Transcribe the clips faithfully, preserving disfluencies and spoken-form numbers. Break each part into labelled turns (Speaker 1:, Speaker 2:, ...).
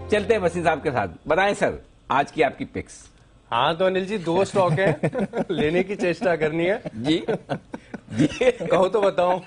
Speaker 1: चलते हैं वसीम साहब के साथ। बताएं सर, आज की आपकी पिक्स।
Speaker 2: हाँ तो अनिल जी, दो स्टॉक है लेने की चेष्टा करनी है
Speaker 1: जी जी
Speaker 2: कहो तो बताओ।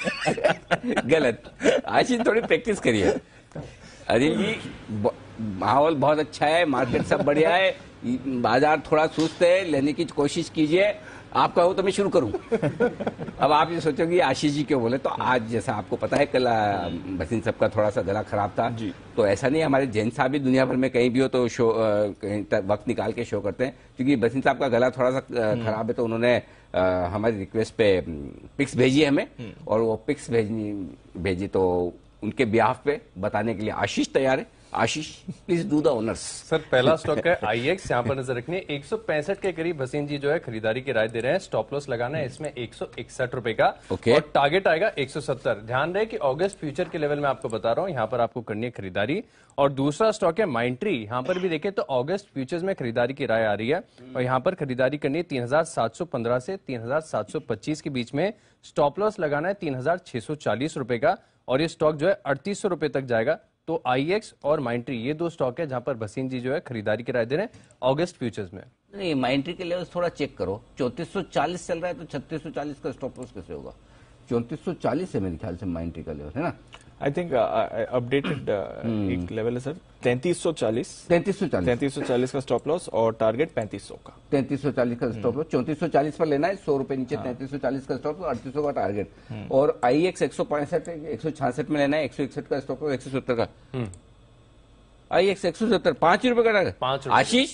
Speaker 1: गलत। आशीष थोड़ी प्रैक्टिस करिए। अनिल जी, माहौल बहुत अच्छा है, मार्केट सब बढ़िया है, बाजार थोड़ा सुस्त है, लेने की कोशिश कीजिए। आप कहो तो मैं शुरू करूं। अब आप ये सोचोगे आशीष जी क्यों बोले, तो आज जैसा आपको पता है कल वसीम साहब का थोड़ा सा गला खराब था जी। तो ऐसा नहीं, हमारे जैन साहब भी दुनिया भर में कहीं भी हो तो शो कहीं वक्त निकाल के शो करते हैं, क्योंकि वसीम साहब का गला थोड़ा सा खराब है तो उन्होंने आ, हमारी रिक्वेस्ट पे पिक्स भेजी हमें, और वो पिक्स भेजनी भेजी तो उनके ब्याह पे बताने के लिए आशीष तैयार है। Ashish, please do the honours.
Speaker 2: Sir, पहला स्टॉक है आई एक्स, यहाँ पर नजर रखनी है। एक सौ पैंसठ के करीब वसीम जी जो है खरीदारी की राय दे रहे हैं। स्टॉप लॉस लगाना है इसमें एक सौ इकसठ रुपए का,
Speaker 1: okay.
Speaker 2: और टारगेट आएगा एक सौ सत्तर। ध्यान रहे कि अगस्त फ्यूचर के लेवल में आपको बता रहा हूँ, यहाँ पर आपको करनी है खरीदारी। और दूसरा स्टॉक है माइंट्री, यहाँ पर भी देखें तो अगस्त फ्यूचर्स में खरीदारी की राय आ रही है, और यहाँ पर खरीदारी करनी है तीन हजार सात सौ पंद्रह से तीन हजार सात सौ पच्चीस के बीच में। स्टॉप लॉस लगाना है तीन हजार छह सौ चालीस रुपए का, और ये स्टॉक जो है अड़तीस सौ रुपए तक जाएगा। तो आई एक्स और माइंट्री ये दो स्टॉक है जहां पर वसीम जी जो है खरीदारी की राय दे रहे हैं अगस्त फ्यूचर्स में।
Speaker 1: नहीं, माइंट्री के लेवल थोड़ा चेक करो। चौंतीस सौ चालीस चल रहा है तो छत्तीस सौ चालीस का स्टॉप लॉस कैसे होगा? चौंतीस सौ चालीस है मेरे ख्याल से माइंट्री का लेवल, है ना?
Speaker 3: आई थिंक अपडेटेड एक लेवल है सर, तैंतीस सौ चालीस
Speaker 1: तैंतीस सौ चालीस
Speaker 3: तैंतीस सौ चालीस का स्टॉप लॉस और टारगेट पैंतीस सौ का।
Speaker 1: तैंतीस सौ चालीस का स्टॉप लॉस, चौंतीस सौ चालीस पर लेना है, सौ रुपए नीचे तैंतीस सौ चालीस का स्टॉप लॉस, अड़तीस सौ का टारगेट। और आई एक्स एक सौ पैंसठ एक सौ छियासठ में लेना है, एक सौ इकसठ का स्टॉप लॉस, एक सौ सत्तर का। आई एक्स एक सौ सत्तर, पांच रुपए का टारगेट।
Speaker 2: पांच
Speaker 1: आशीष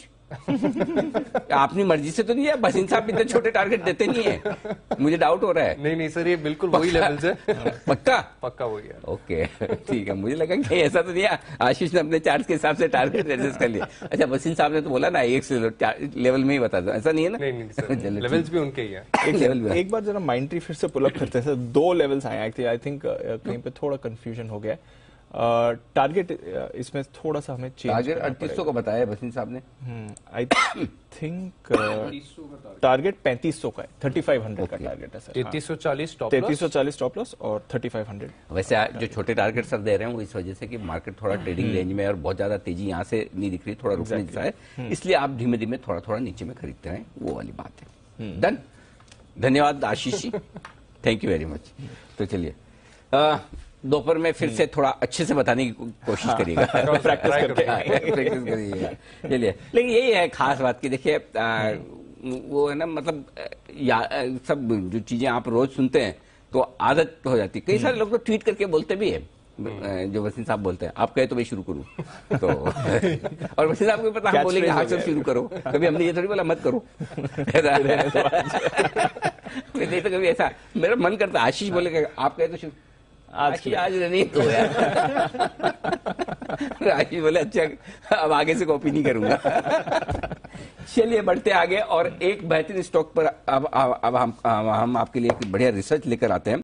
Speaker 1: अपनी मर्जी से तो नहीं है, वसीम साहब इतने छोटे टारगेट देते नहीं है, मुझे डाउट हो रहा है।
Speaker 2: नहीं नहीं सर, ये बिल्कुल वही लेवल से
Speaker 1: पक्का
Speaker 2: पक्का वही है।
Speaker 1: ओके ठीक है, मुझे लगा कि ऐसा तो नहीं है, आशीष ने अपने चार्ट के हिसाब से टारगेट एडजस्ट कर लिया। अच्छा, वसीम साहब ने तो बोला ना एक लेवल में ही बता दो, ऐसा नहीं है ना?
Speaker 2: नहीं नहीं सर, लेवल्स भी उनके ही है।
Speaker 3: एक लेवल भी। एक बार जरा माइंट्री फिर से पुल अप करते हैं सर, दो लेवल्स आए थे, आई थिंक कहीं पे थोड़ा कंफ्यूजन हो गया। टारगेट uh, uh, इसमें थोड़ा सा हमें चेंज,
Speaker 1: टारगेट अड़तीस सौ का बताया वसीम साहब ने।
Speaker 3: आई थिंक टारगेट पैंतीस सौ का है, थर्टी फाइव हंड्रेड का टारगेट है सर।
Speaker 2: तैंतीस सौ चालीस टॉप
Speaker 3: तैंतीस सौ चालीस टॉप लॉस और थर्टी फाइव हंड्रेड।
Speaker 1: वैसे जो छोटे टारगेट सर दे रहे हैं वो इस वजह से कि मार्केट थोड़ा ट्रेडिंग रेंज में और बहुत ज्यादा तेजी यहाँ से नहीं दिख रही, थोड़ा रुकने जैसा है, इसलिए आप धीमे धीमे थोड़ा थोड़ा नीचे में खरीदते हैं, वो वाली बात है। डन, धन्यवाद Ashish ji, thank you very much. तो चलिए दोपहर में फिर से थोड़ा अच्छे से बताने की कोशिश करिएगा, प्रैक्टिस करके प्रैक्टिस करिएगा। चलिए, लेकिन यही है खास बात की, देखिए वो है ना, मतलब या सब जो चीजें आप रोज सुनते हैं तो आदत हो जाती है। कई सारे लोग तो ट्वीट करके बोलते भी है, जो वसीम साहब बोलते हैं, आप कहे तो मैं शुरू करूं तो और वसीम साहब को पता, हम बोलेंगे हाँ सब शुरू करो, कभी हमने ये थोड़ी बोला मत करो। नहीं तो कभी ऐसा मेरा मन करता आशीष बोलेगा आप कहे तो शुरू, आज आज नहीं तो यार आशीष बोले अच्छा अब आगे से कॉपी नहीं करूंगा। चलिए बढ़ते आगे, और एक बेहतरीन स्टॉक पर अब अब हम हम आपके लिए एक बढ़िया रिसर्च लेकर आते हैं।